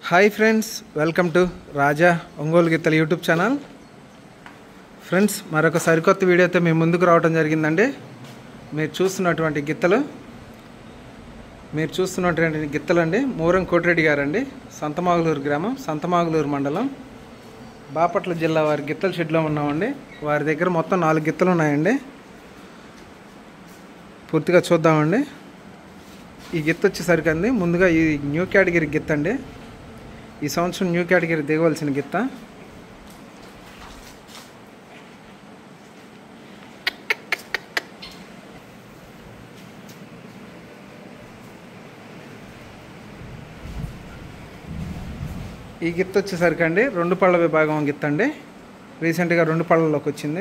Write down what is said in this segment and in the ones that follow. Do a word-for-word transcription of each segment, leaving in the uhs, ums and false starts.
Hi friends, welcome to Raja Ongole గిత్తలు YouTube channel. Friends, మరొక సరికొత్త వీడియోతో మేము ముందుకు రావడం జరిగిందండి. మీరు చూస్తున్నటువంటి గిత్తలు మీరు చూస్తున్నటువంటి గిత్తలు అండి మూరం కోటిరెడ్డి గారండి, సంతమాగులూరు గ్రామం, సంతమాగులూరు మండలం, బాపట్ల జిల్లా వారి గిత్తల షెడ్లో ఉన్నామండి. వారి దగ్గర మొత్తం నాలుగు గిత్తలు ఉన్నాయండి. పూర్తిగా చూద్దామండి. ఈ గిత్త వచ్చేసరికి అండి, ముందుగా ఈ న్యూ కేటగిరీ గిత్త అండి. ఈ సంవత్సరం న్యూ కేటగిరీ దిగవలసిన గిత్త. ఈ గిత్త వచ్చేసరికి అండి రెండు పళ్ళ విభాగం గిత్త అండి. రీసెంట్గా రెండు పళ్ళలోకి వచ్చింది.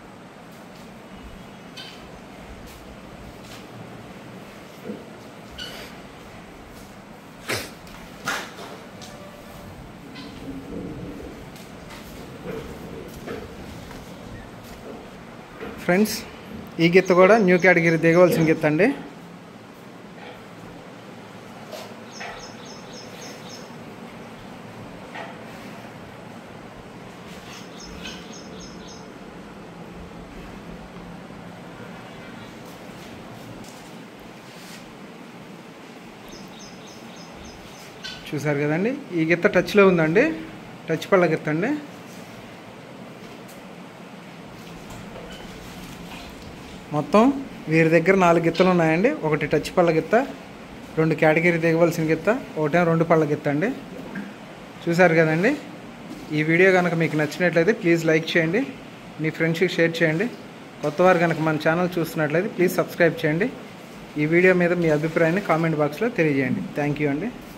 ఫ్రెండ్స్, ఈ గిత్త కూడా న్యూ కేటగిరీ దిగవలసిన గిత్త అండి. చూసారు కదండి, ఈ గిత్త టచ్లో ఉందండి. టచ్ పళ్ళ గిత్త అండి. మొత్తం వీరి దగ్గర నాలుగు గిత్తలు ఉన్నాయండి. ఒకటి టచ్ పళ్ళ గిత్త, రెండు కేటగిరీ దిగవలసిన గిత్త, ఒకటేమో రెండు పళ్ళ గిత్త అండి. చూసారు కదండి. ఈ వీడియో కనుక మీకు నచ్చినట్లయితే ప్లీజ్ లైక్ చేయండి, మీ ఫ్రెండ్స్కి షేర్ చేయండి. కొత్తవారు కనుక మన ఛానల్ చూస్తున్నట్లయితే ప్లీజ్ సబ్స్క్రైబ్ చేయండి. ఈ వీడియో మీద మీ అభిప్రాయాన్ని కామెంట్ బాక్స్లో తెలియజేయండి. థ్యాంక్ యూ అండి.